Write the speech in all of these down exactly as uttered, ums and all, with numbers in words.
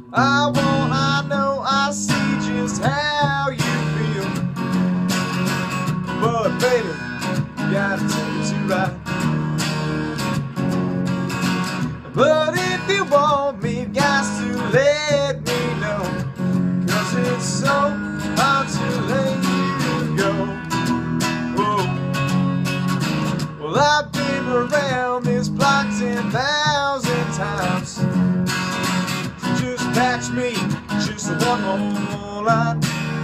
I want, I know, I see just how you feel. But baby, you gotta take it to right. But if you want me, you got to let me know, 'cause it's so hard to let you go. Whoa. Well, I've been around this block ten thousand times, so just patch me just one more line.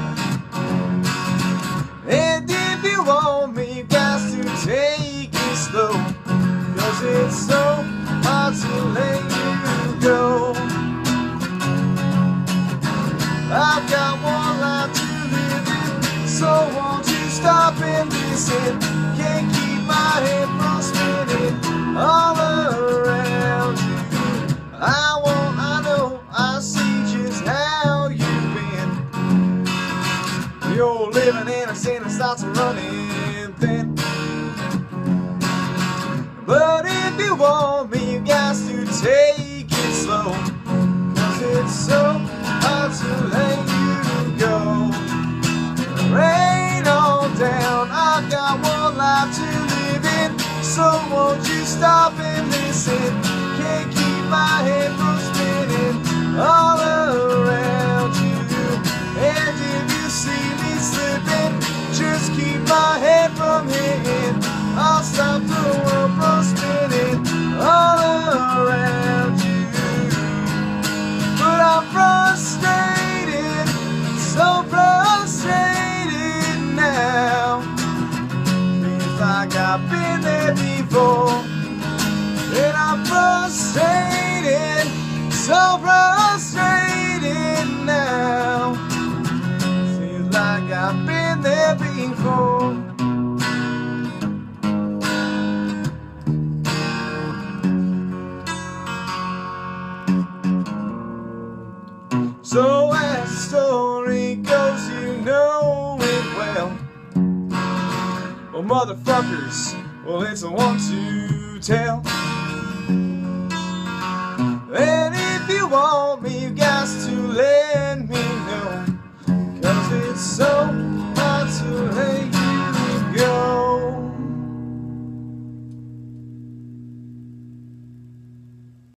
And if you want me, you got to take it slow, 'cause it's so hard to let you go. I've got one life to live in, so won't you stop and listen? Can't keep my head from spinning all around you. I want, I know, I see just how you've been. You're living in a sin and starts running thin. But if you want me, you got to take it slow, 'cause it's so hard to let you go. Rain on down, I've got one life to live in, so won't you stop and listen? Can't keep my head from spinning all around you. And if you see me slipping, just keep my head from hitting. I'll stop the world from spinning all around you. But I'm frustrated, so frustrated now. Feels like I've been there before. And I'm frustrated, so frustrated now. Feels like I've been there before. So as the story goes, you know it well. Well, motherfuckers, well, it's a one to tell.